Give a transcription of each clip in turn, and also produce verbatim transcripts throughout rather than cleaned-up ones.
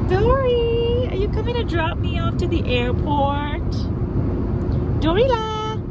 Dory, are you coming to drop me off to the airport? Dorila!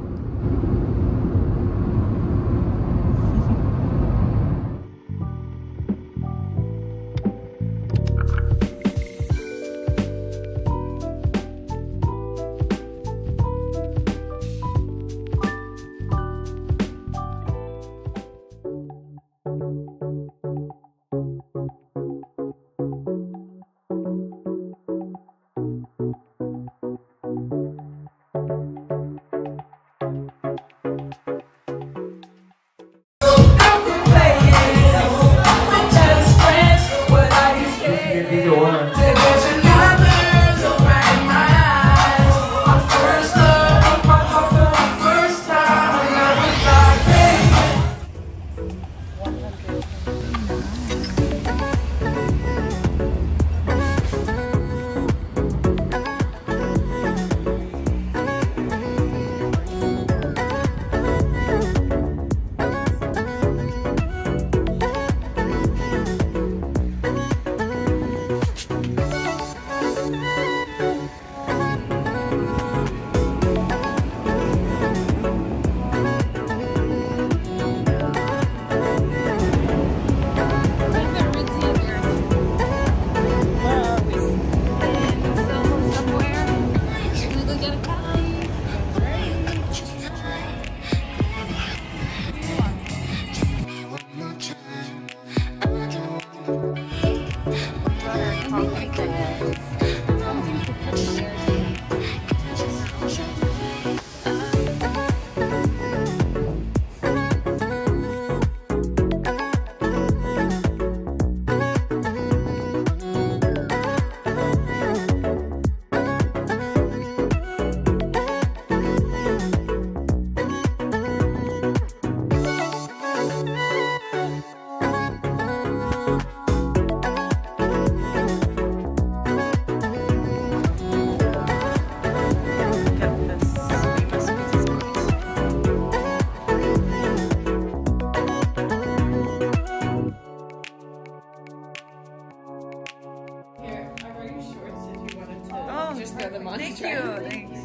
Thank you. Thanks.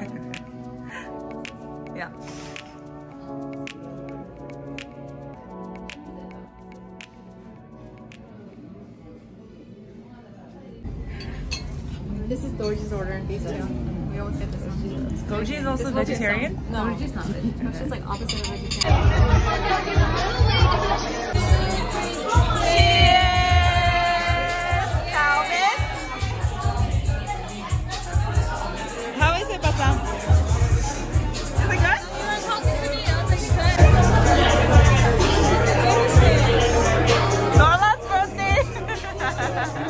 Yeah. This is Doji's order. These two. We always get this one. Goji is also This vegetarian? Goji is no, Goji's not vegetarian. It's just like opposite of vegetarian. How is it, Passang? Is it good? Norla's birthday!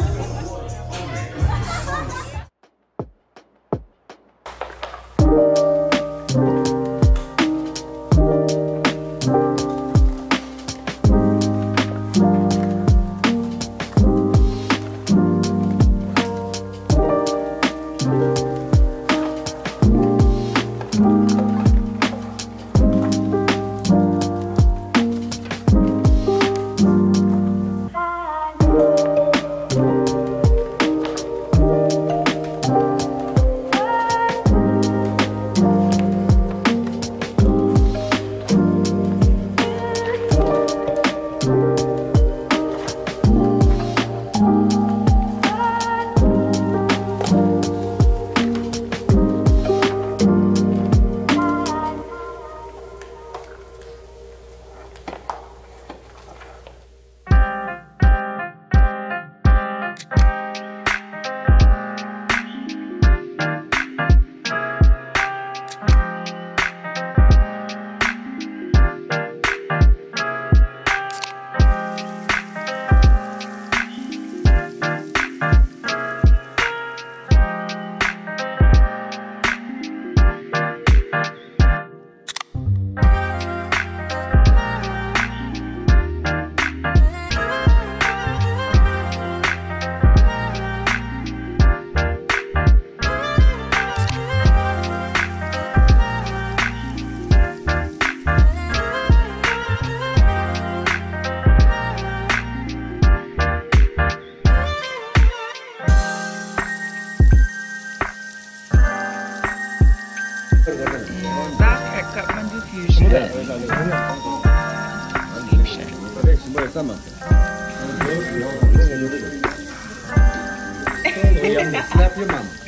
Back at Kathmandu Fusion. Snap your mom.